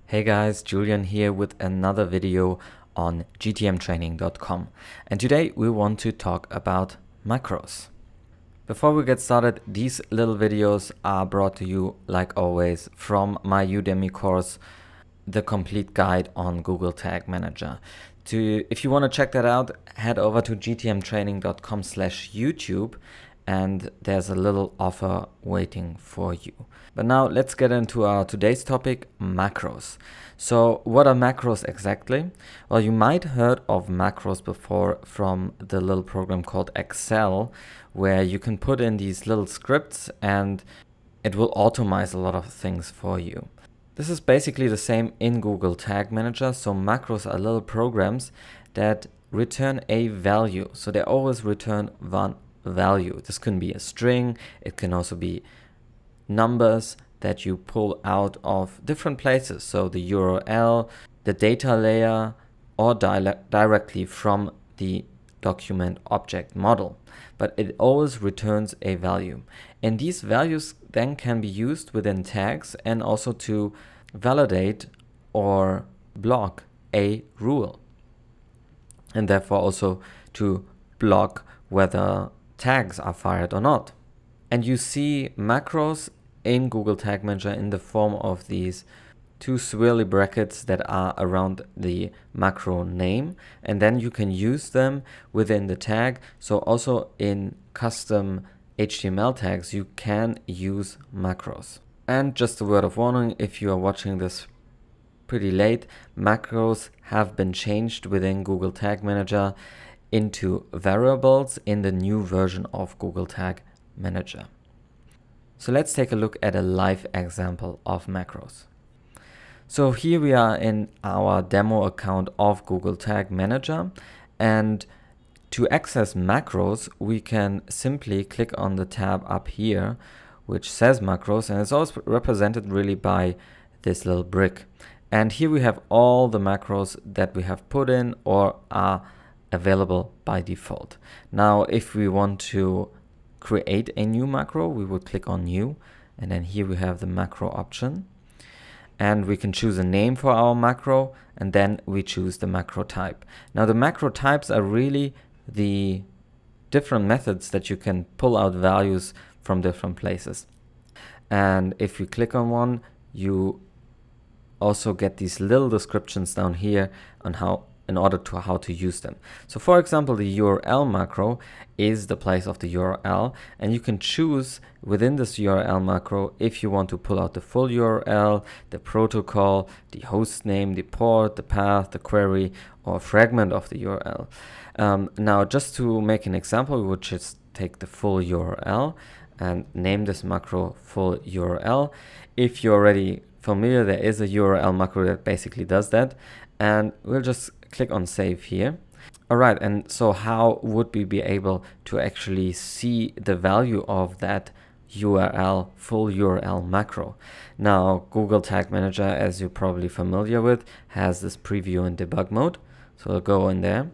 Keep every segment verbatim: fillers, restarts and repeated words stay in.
Hey guys, Julian here with another video on G T M training dot com, and today we want to talk about macros. Before we get started, these little videos are brought to you, like always, from my Udemy course, The Complete Guide on Google Tag Manager. To, if you want to check that out, head over to G T M training dot com slash YouTube, and there's a little offer waiting for you. But now let's get into our today's topic, macros. So what are macros exactly? Well, you might have heard of macros before from the little program called Excel, where you can put in these little scripts and it will automate a lot of things for you. This is basically the same in Google Tag Manager. So macros are little programs that return a value. So they always return one value. This can be a string. It can also be numbers that you pull out of different places. So the U R L, the data layer, or di directly from the document object model. But it always returns a value. And these values then can be used within tags and also to validate or block a rule. And therefore also to block whether tags are fired or not. And you see macros in Google Tag Manager in the form of these two swirly brackets that are around the macro name, and then you can use them within the tag. So also in custom H T M L tags you can use macros. And just a word of warning, if you are watching this pretty late, macros have been changed within Google Tag Manager into variables in the new version of Google Tag Manager. So let's take a look at a live example of macros. So here we are in our demo account of Google Tag Manager, and to access macros we can simply click on the tab up here which says macros, and it's also represented really by this little brick. And here we have all the macros that we have put in or are available by default. Now if we want to create a new macro, we would click on new, and then here we have the macro option, and we can choose a name for our macro, and then we choose the macro type. Now the macro types are really the different methods that you can pull out values from different places. And if you click on one, you also get these little descriptions down here on how in order to how to use them. So for example, the U R L macro is the place of the U R L, and you can choose within this U R L macro if you want to pull out the full U R L, the protocol, the host name, the port, the path, the query, or a fragment of the U R L. Um, now just to make an example, we would just take the full U R L and name this macro full U R L. If you're already familiar, there is a U R L macro that basically does that, and we'll just click on save here. All right, and so how would we be able to actually see the value of that U R L, full U R L macro? Now Google Tag Manager, as you're probably familiar with, has this preview and debug mode. So we'll go in there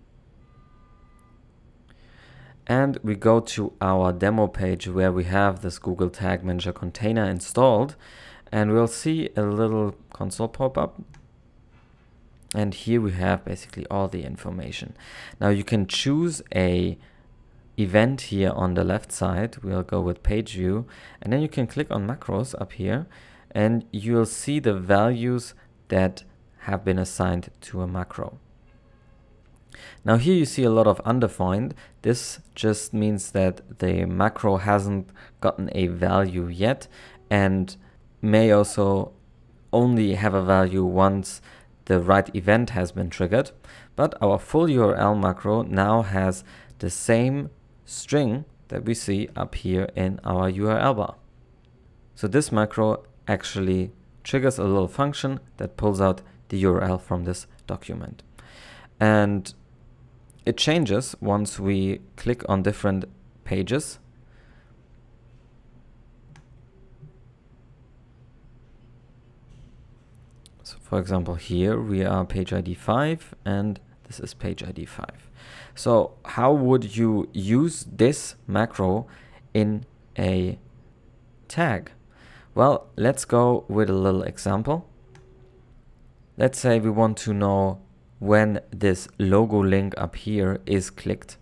and we go to our demo page where we have this Google Tag Manager container installed, and we'll see a little console pop up. And here we have basically all the information. Now you can choose a event here on the left side. We'll go with page view, and then you can click on macros up here, and you'll see the values that have been assigned to a macro. Now here you see a lot of undefined. This just means that the macro hasn't gotten a value yet, and may also only have a value once the right event has been triggered. But our full U R L macro now has the same string that we see up here in our U R L bar. So this macro actually triggers a little function that pulls out the U R L from this document. And it changes once we click on different pages. So for example, here we are page I D five, and this is page I D five. So how would you use this macro in a tag? Well, let's go with a little example. let's say we want to know when this logo link up here is clicked.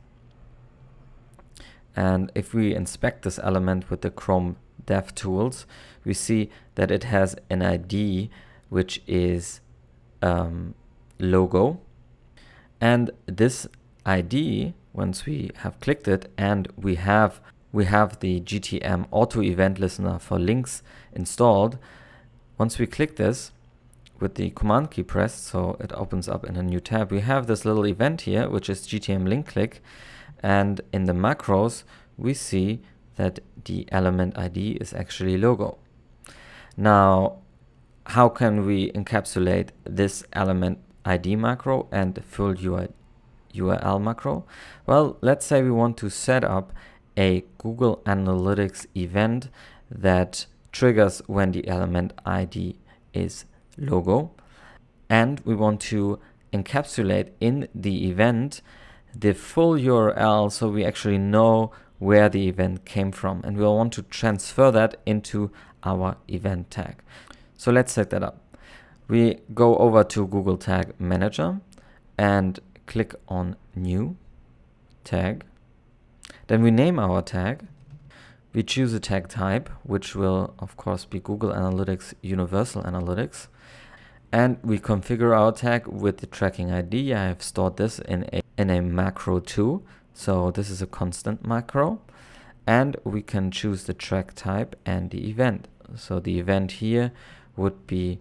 And if we inspect this element with the Chrome DevTools, we see that it has an I D which is um, logo. And this I D, once we have clicked it and we have we have the G T M auto event listener for links installed, once we click this with the command key pressed, so it opens up in a new tab, we have this little event here, which is G T M link click. And in the macros, we see that the element I D is actually logo. Now, how can we encapsulate this element I D macro and the full U R L macro? Well, let's say we want to set up a Google Analytics event that triggers when the element I D is logo. And we want to encapsulate in the event the full U R L, so we actually know where the event came from, and we'll want to transfer that into our event tag. So let's set that up. We go over to Google Tag Manager and click on New Tag. Then we name our tag. We choose a tag type, which will of course be Google Analytics Universal Analytics. And we configure our tag with the tracking I D. I have stored this in a, in a macro too. So this is a constant macro. And we can choose the track type and the event. So the event here would be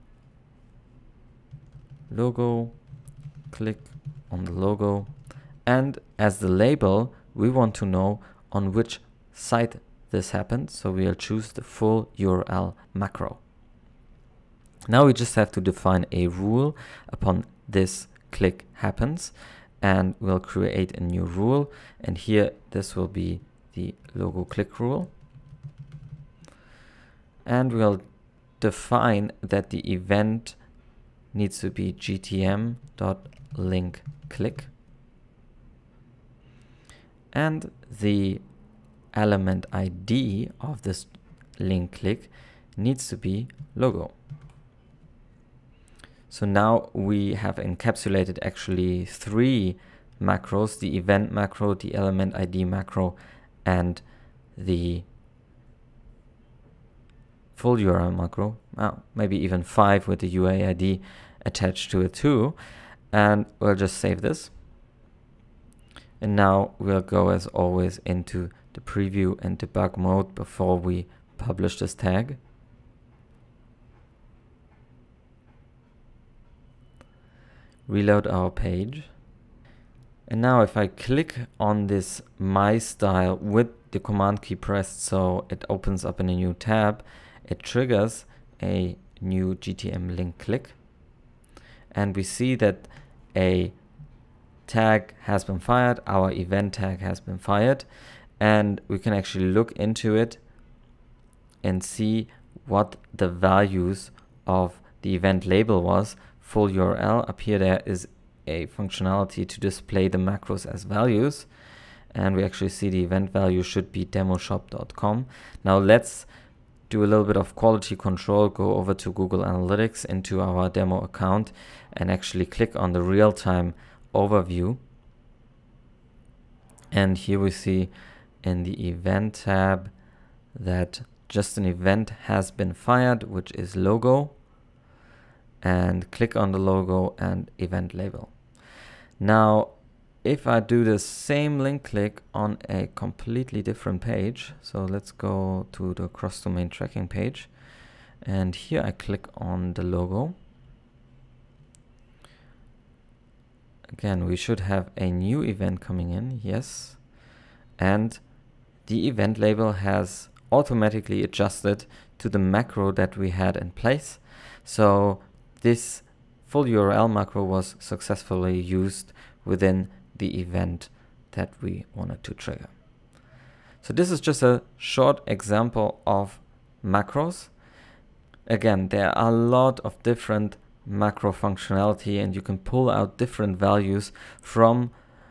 logo, click on the logo. And as the label, we want to know on which site this happened. So we'll choose the full U R L macro. Now we just have to define a rule upon this click happens, and we'll create a new rule. And here, this will be the logo click rule. And we'll define that the event needs to be G T M dot link click. And the element I D of this link click needs to be logo. So now we have encapsulated actually three macros, the event macro, the element I D macro, and the full U R L macro. Oh, maybe even five with the U A I D attached to it too. And we'll just save this. And now we'll go as always into the preview and debug mode before we publish this tag. Reload our page. And now if I click on this My Style with the command key pressed, so it opens up in a new tab, it triggers a new G T M link click. And we see that a tag has been fired, our event tag has been fired, and we can actually look into it and see what the values of the event label was. Full U R L. Up here there is a functionality to display the macros as values, and we actually see the event value should be demo shop dot com. Now let's do a little bit of quality control, go over to Google Analytics into our demo account and actually click on the real-time overview. And here we see in the event tab that just an event has been fired, which is logo. And click on the logo and event label. Now, if I do the same link click on a completely different page, so let's go to the cross-domain tracking page, and here I click on the logo. Again, we should have a new event coming in, yes, and the event label has automatically adjusted to the macro that we had in place. So this full U R L macro was successfully used within the event that we wanted to trigger. So this is just a short example of macros. Again, there are a lot of different macro functionality, and you can pull out different values from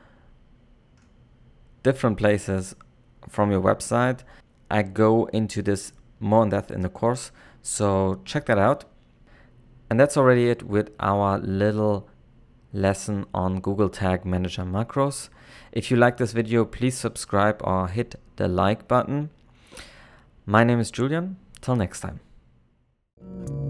different places from your website. I go into this more in depth in the course, so check that out. And that's already it with our little lesson on Google Tag Manager macros. If you like this video, please subscribe or hit the like button. My name is Julian. Till next time.